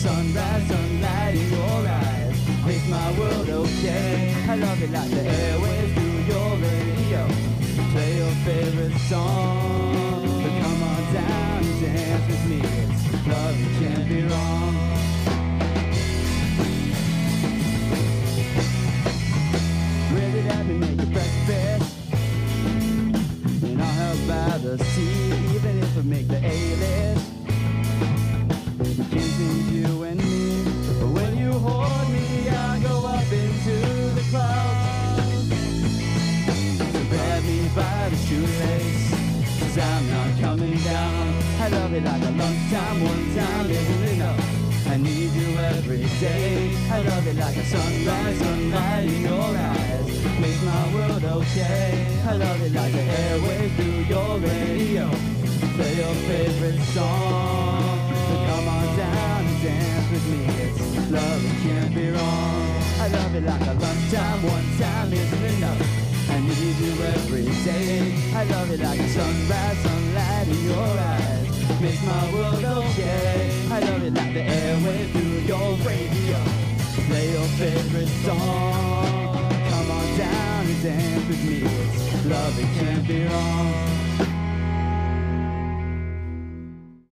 sunrise, sunlight in your eyes makes my world okay. I love it like the airwaves through your radio. Play your favorite song, but come on down and dance with me. It's love, it can't be wrong. Ready to have me make a breakfast, and I'll help by the sea, even if I make the A-list. We can sing you and me, but when you hold me, I go up into the clouds. So grab me by the shoelace, 'cause I'm not coming down. I love it like a lunchtime, one time isn't enough. I need you every day. I love it like a sunrise, sunlight in your eyes makes my world okay. I love it like the airwaves through your radio. Play your favorite song, so come on down and dance with me. It's love, it can't be wrong. I love it like a lunchtime, one time isn't enough. I need you every day. I love it like a sunrise, sunlight in your eyes makes my world okay. I love it like the airwave through your radio. Play your favorite song. Come on down and dance with me. It's love, it can't be wrong.